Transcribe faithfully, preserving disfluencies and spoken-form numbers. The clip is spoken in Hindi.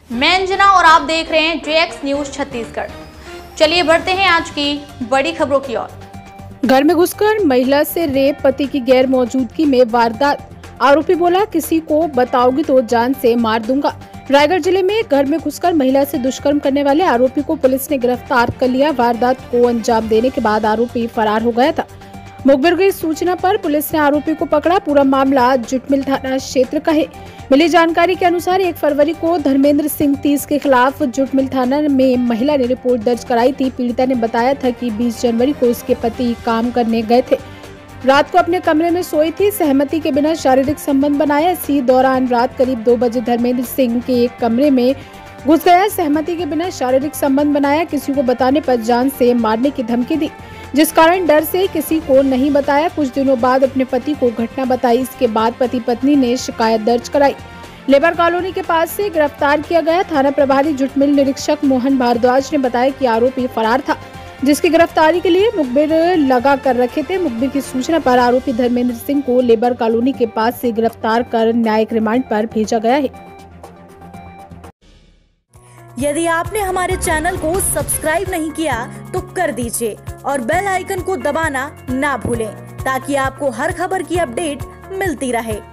मैं अंजना और आप देख रहे हैं जे एक्स न्यूज छत्तीसगढ़। चलिए बढ़ते हैं आज की बड़ी खबरों की ओर। घर में घुसकर महिला से रेप, पति की गैर मौजूदगी में वारदात। आरोपी बोला, किसी को बताओगी तो जान से मार दूंगा। रायगढ़ जिले में घर में घुसकर महिला से दुष्कर्म करने वाले आरोपी को पुलिस ने गिरफ्तार कर लिया। वारदात को अंजाम देने के बाद आरोपी फरार हो गया था। मुखबिर की सूचना पर पुलिस ने आरोपी को पकड़ा। पूरा मामला जुटमिल थाना क्षेत्र का है। मिली जानकारी के अनुसार एक फरवरी को धर्मेंद्र सिंह तीस के खिलाफ जुटमिल थाना में महिला ने रिपोर्ट दर्ज कराई थी। पीड़िता ने बताया था कि बीस जनवरी को उसके पति काम करने गए थे। रात को अपने कमरे में सोई थी। सहमति के बिना शारीरिक संबंध बनाया। इसी दौरान रात करीब दो बजे धर्मेंद्र सिंह के एक कमरे में घुस गया। सहमति के बिना शारीरिक संबंध बनाया। किसी को बताने पर जान से मारने की धमकी दी, जिस कारण डर से किसी को नहीं बताया। कुछ दिनों बाद अपने पति को घटना बताई। इसके बाद पति पत्नी ने शिकायत दर्ज कराई। लेबर कॉलोनी के पास से गिरफ्तार किया गया। थाना प्रभारी जुटमिल निरीक्षक मोहन भारद्वाज ने बताया कि आरोपी फरार था, जिसकी गिरफ्तारी के लिए मुखबिर लगा कर रखे थे। मुखबिर की सूचना पर आरोपी धर्मेंद्र सिंह को लेबर कॉलोनी के पास से गिरफ्तार कर न्यायिक रिमांड पर भेजा गया है। यदि आपने हमारे चैनल को सब्सक्राइब नहीं किया तो कर दीजिए और बेल आइकन को दबाना ना भूलें, ताकि आपको हर खबर की अपडेट मिलती रहे।